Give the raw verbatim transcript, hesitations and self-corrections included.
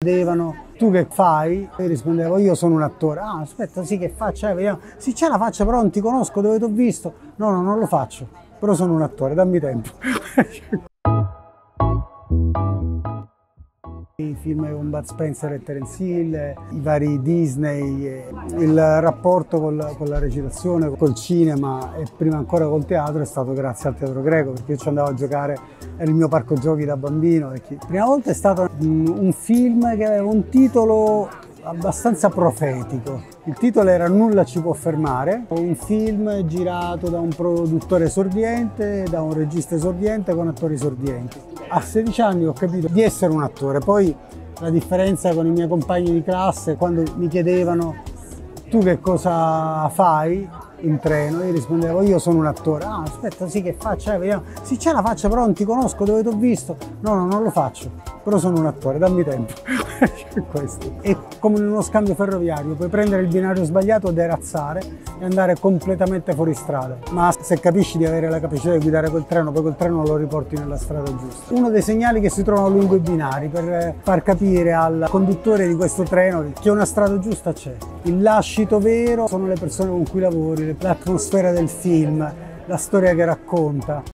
chiedevano tu che fai? Io rispondevo io sono un attore. Ah, aspetta, sì, che faccia? Eh, vediamo. Sì, c'è la faccia, però non ti conosco, dove ti ho visto? No, no, non lo faccio, però sono un attore, dammi tempo. I film con Bud Spencer e Terence Hill, i vari Disney, il rapporto con con la recitazione, col cinema e prima ancora col teatro è stato grazie al teatro greco, perché io ci andavo a giocare, era il mio parco giochi da bambino. La prima volta è stato un film che aveva un titolo abbastanza profetico. Il titolo era Nulla ci può fermare, un film girato da un produttore esordiente, da un regista esordiente con attori esordienti. A sedici anni ho capito di essere un attore, poi la differenza con i miei compagni di classe, quando mi chiedevano tu che cosa fai in treno, io rispondevo io sono un attore. Ah, aspetta, sì, che faccia? Eh, vediamo. Sì, c'è la faccia, però non ti conosco, dove ti ho visto? No, no, non lo faccio, però sono un attore, dammi tempo. Questo. È come in uno scambio ferroviario, puoi prendere il binario sbagliato, derazzare e andare completamente fuori strada, ma se capisci di avere la capacità di guidare quel treno, poi quel treno lo riporti nella strada giusta. Uno dei segnali che si trovano lungo i binari per far capire al conduttore di questo treno che una strada giusta c'è. Il lascito vero sono le persone con cui lavori, l'atmosfera del film, la storia che racconta.